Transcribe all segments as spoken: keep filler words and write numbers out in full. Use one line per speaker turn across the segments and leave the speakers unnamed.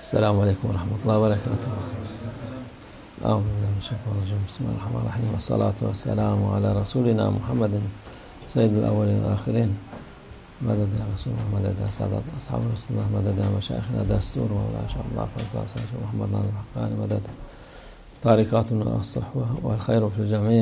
Selamun Aleyküm ve Rahmetullahi ve Berekatuhu. Euzubillahimineşşeytanirracim. Bismillahirrahmanirrahim. Ve salatu ve selamu ala Resulina Muhammedin Seyyidil evvelin ve ahirin. Meded ya Resulullah, meded ya Sadat, Ashab-ı Resulullah, meded ya meşayihina destur ve la şallah fazla saçı Muhammed Nazım Hakkani, meded tarikatuna as-sahva ve hayru fil cemiyye.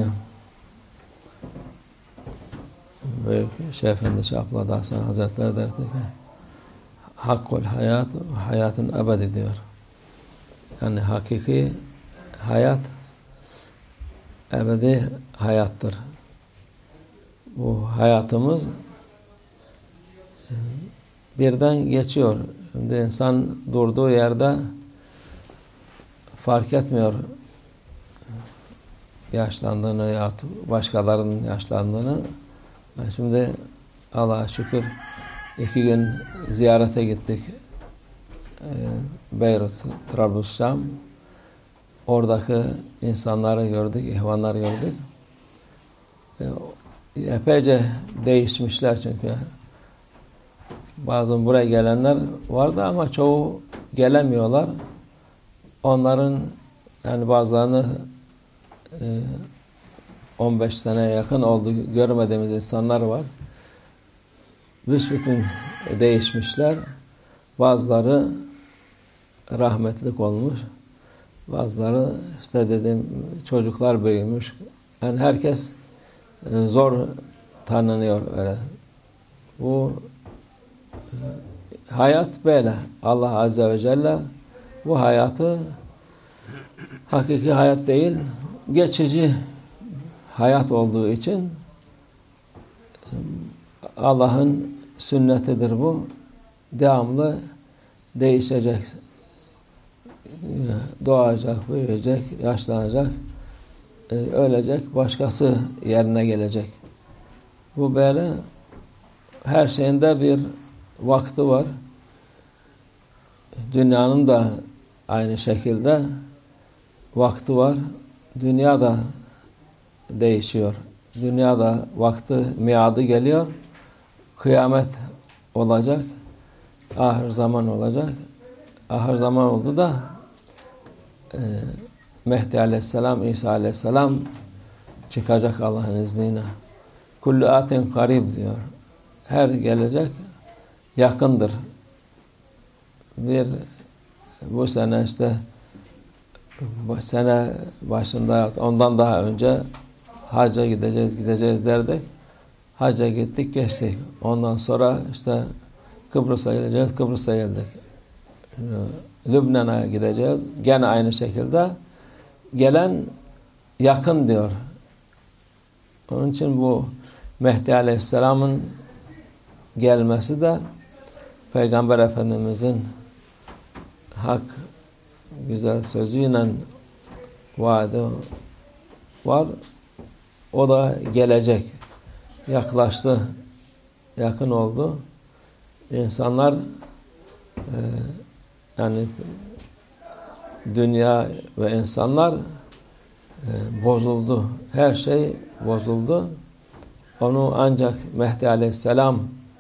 Büyük Şeyh Efendi Şeyh Abdullah Dağsan Hazretleri der ki hakkul hayat, hayatın ebedi diyor. Yani hakiki hayat ebedi hayattır. Bu hayatımız birden geçiyor. Şimdi insan durduğu yerde fark etmiyor yaşlandığını ya başkalarının yaşlandığını. Şimdi Allah'a şükür iki gün ziyarete gittik. Beyrut, Trablusşam. Oradaki insanları gördük, ihvanları gördük. Epeyce değişmişler çünkü. Bazen buraya gelenler vardı ama çoğu gelemiyorlar. Onların yani bazılarını on beş seneye yakın oldu görmediğimiz insanlar var. Büsbütün değişmişler. Bazıları rahmetlik olmuş. Bazıları işte dedim çocuklar büyümüş. Yani herkes zor tanınıyor öyle. Bu hayat böyle. Allah Azze ve Celle bu hayatı hakiki hayat değil, geçici hayat olduğu için Allah'ın sünnetidir bu. Devamlı değişecek. Doğacak, büyüyecek, yaşlanacak, ölecek, başkası yerine gelecek. Bu böyle her şeyinde bir vakti var. Dünyanın da aynı şekilde vakti var. Dünya da değişiyor. Dünyada vakti, miadı geliyor. Kıyamet olacak. Ahir zaman olacak. Ahir zaman oldu da e, Mehdi Aleyhisselam, İsa Aleyhisselam çıkacak Allah'ın izniyle. Kullu atin karib diyor. Her gelecek yakındır. Bir bu sene işte bu sene başında ondan daha önce hacca gideceğiz gideceğiz derdik. Hacca gittik geçtik. Ondan sonra işte Kıbrıs'a gideceğiz, Kıbrıs'a geldik. Lübnan'a gideceğiz. Gene aynı şekilde gelen yakın diyor. Onun için bu Mehdi Aleyhisselam'ın gelmesi de Peygamber Efendimiz'in hak güzel sözüyle vaadi var. O da gelecek. Yaklaştı. Yakın oldu. İnsanlar e, yani dünya ve insanlar e, bozuldu. Her şey bozuldu. Onu ancak Mehdi Aleyhisselam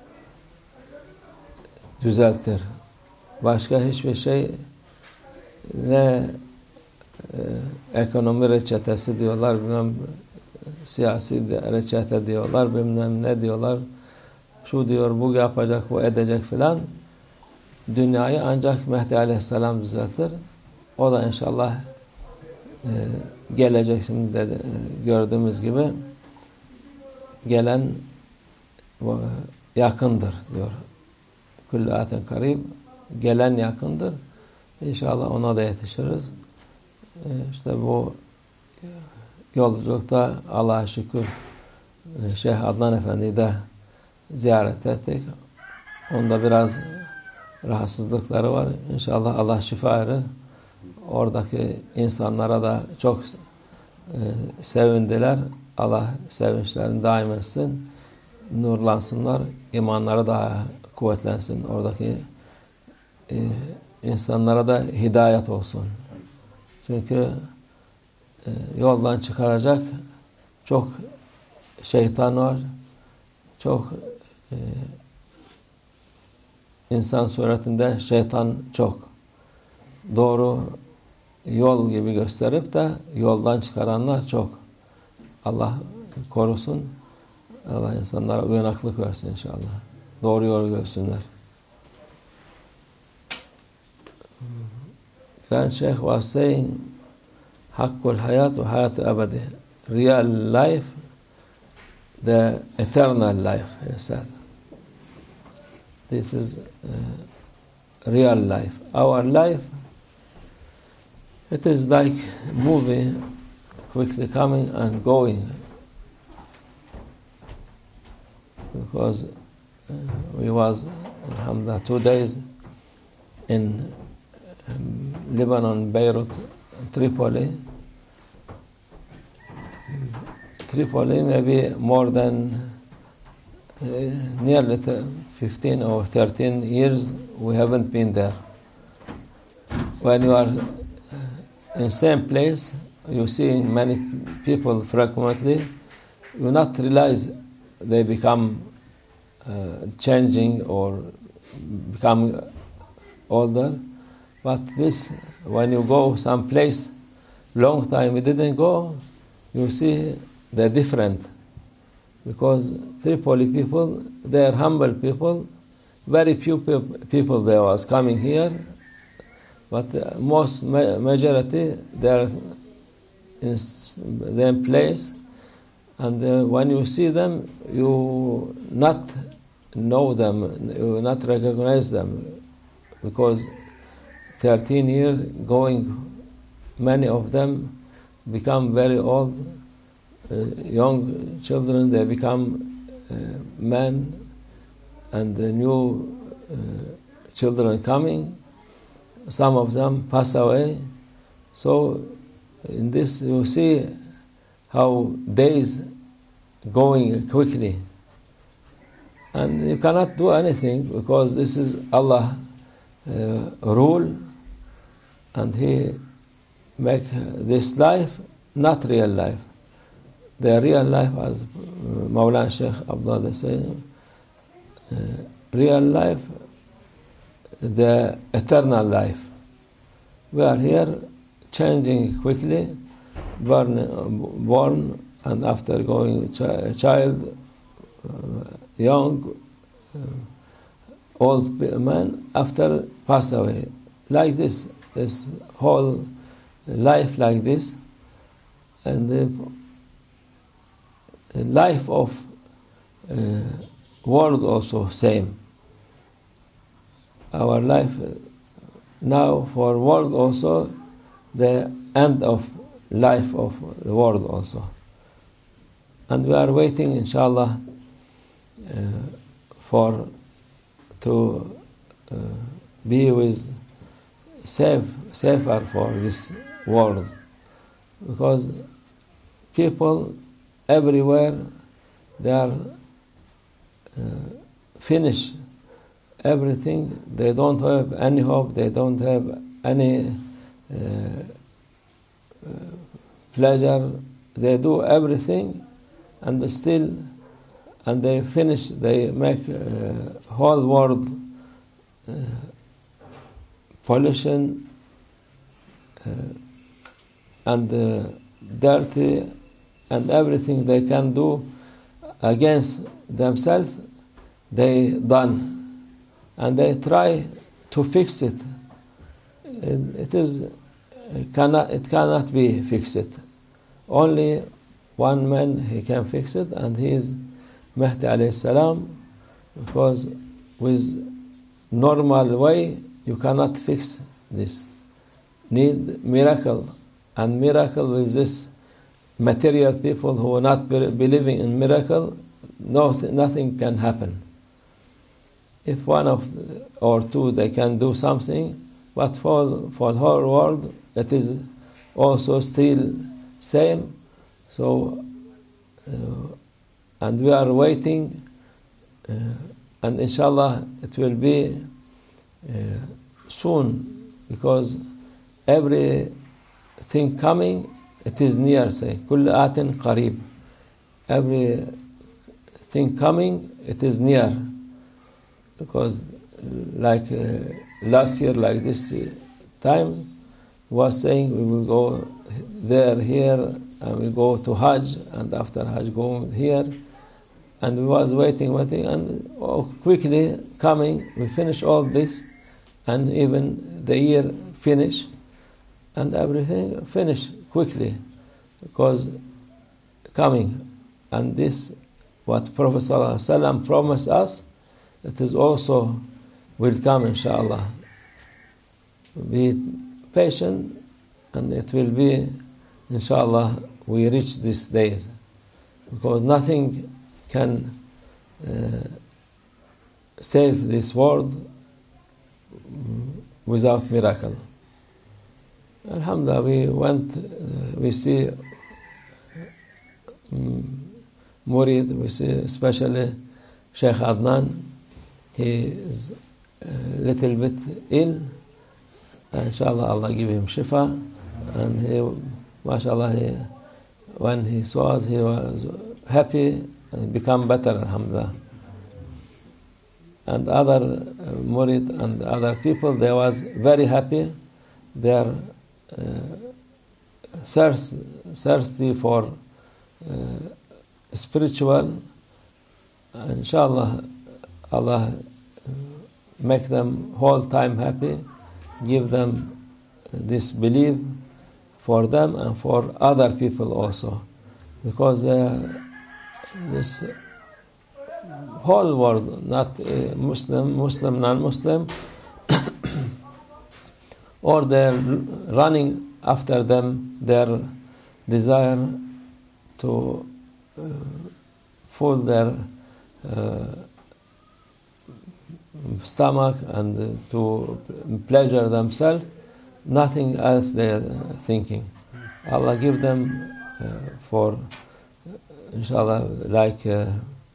düzeltir. Başka hiçbir şey ne e, ekonomi reçetesi diyorlar, bilmem siyasi reçete diyorlar, bilmem ne diyorlar. Şu diyor, bu yapacak, bu edecek filan. Dünyayı ancak Mehdi Aleyhisselam düzeltir. O da inşallah e, gelecek şimdi de, e, gördüğümüz gibi gelen e, yakındır diyor. Kullu atin karib. Gelen yakındır. İnşallah ona da yetişiriz. E, işte bu yolculukta Allah'a şükür e, Şeyh Adnan Efendi'yi de ziyaret ettik. Onda biraz rahatsızlıkları var. İnşallah Allah şifa verir. Oradaki insanlara da çok e, sevindiler. Allah sevinçlerini daim etsin. Nurlansınlar. İmanları daha kuvvetlensin. Oradaki e, insanlara da hidayet olsun. Çünkü e, yoldan çıkaracak çok şeytan var. Çok e, insan suretinde şeytan çok. doğru yol gibi gösterip de yoldan çıkaranlar çok. Allah korusun. Allah insanlara uyanıklık versin inşallah. Doğru yolu görsünler. Grand Sheikh was saying, Hakkul hayat ve hayat ebedi. Real life, the eternal life, he said. This is uh, real life. Our life, it is like movie, quickly coming and going. Because uh, we was, alhamdulillah, two days in um, Lebanon, Beirut, Tripoli. Tripoli, maybe more than uh, nearly fifteen or thirteen years, we haven't been there. When you are in same place, you see many people frequently, you not realize they become uh, changing or become older. But this, when you go someplace, long time you didn't go, you see they're different. Because Tripoli people, they are humble people. Very few people there was coming here, but the most ma majority they are in their place. And uh, when you see them, you not know them, you not recognize them, because thirteen years going, many of them become very old. Uh, young children, they become uh, men, and the new uh, children coming. Some of them pass away. So in this you see how days going quickly, and you cannot do anything because this is Allah uh, rule, and He make this life not real life. The real life, as Mawlana Sheikh Abdullah saying, uh, real life, the eternal life. We are here changing quickly, born, born and after going ch child, uh, young, uh, old man, after pass away. Like this, this whole life like this, and the life of uh, world also same. Our life now for world also, the end of life of the world also. And we are waiting, inshallah, uh, for to uh, be with safe, safer for this world, because people everywhere, they are uh, finished everything. They don't have any hope. They don't have any uh, uh, pleasure. They do everything, and still, and they finish. They make uh, whole world uh, pollution uh, and uh, dirty. And everything they can do against themselves, they done, and they try to fix it. It is cannot it cannot be fixed. Only one man he can fix it, and he is Mahdi alayhi salam. Because with normal way you cannot fix this. Need miracle, and miracle with this. Material people who are not believing in miracle, no, nothing can happen. If one of or two they can do something, but for for the whole world it is also still same. So, uh, and we are waiting, uh, and inshallah it will be uh, soon, because everything coming. It is near, say, كل آت قريب. Everything coming, it is near. Because like uh, last year, like this times was saying we will go there, here, and we go to Hajj, and after Hajj go here, and we was waiting, waiting, and oh, quickly coming, we finish all this, and even the year finish, and everything finish quickly, because coming, and this, what Prophet Sallallahu Alaihi Wasallam promised us, it is also will come, inshallah. Be patient, and it will be, inshallah, we reach these days, because nothing can uh, save this world without miracle. Alhamdulillah, we went, uh, we see um, Murid, we see especially Sheikh Adnan. He is a little bit ill. Inshallah, Allah give him shifa, and he, mashallah, he, when he saw us, he was happy and become better, alhamdulillah. And other uh, murid and other people, they was very happy. They are uh, thirst, thirsty for uh, spiritual. Inshallah, Allah make them whole time happy, give them this belief for them and for other people also, because they are this whole world, not uh, Muslim, Muslim, non-Muslim, or they're running after them their desire to uh, fill their uh, stomach and to pleasure themselves, nothing else they're thinking. Allah give them uh, for, inshallah, like uh,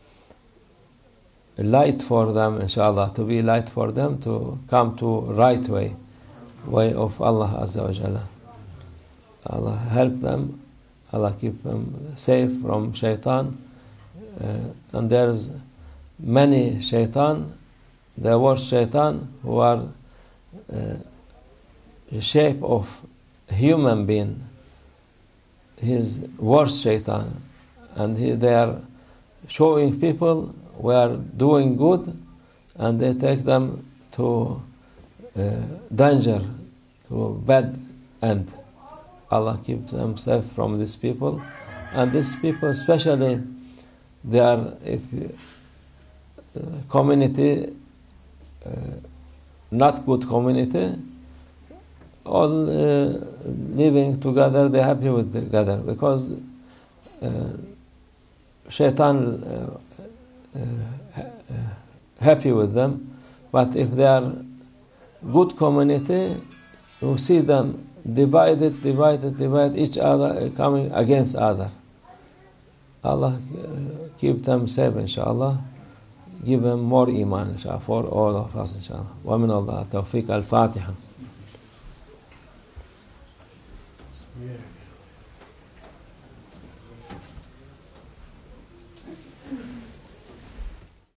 light for them, inshallah, to be light for them, to come to right way, way of Allah Azza wa Jalla. Allah help them, Allah keep them safe from shaitan. Uh, and there's many shaitan, the worst shaitan, who are uh, the shape of human being. He is worst shaitan, and he, they are showing people we are doing good, and they take them to uh, danger, to bad end. Allah keeps them safe from these people, and these people especially, they are, if uh, community, uh, not good community, all uh, living together, they're happy with together, because uh, shaitan uh, uh, uh, happy with them. But if they are good community, you see them divided, divided, divided, each other coming against other. Allah uh, keep them safe, inshallah. Give them more iman, inshallah, for all of us, inshallah. Wa min Allah tawfiq. Al-Fatiha. Yeah.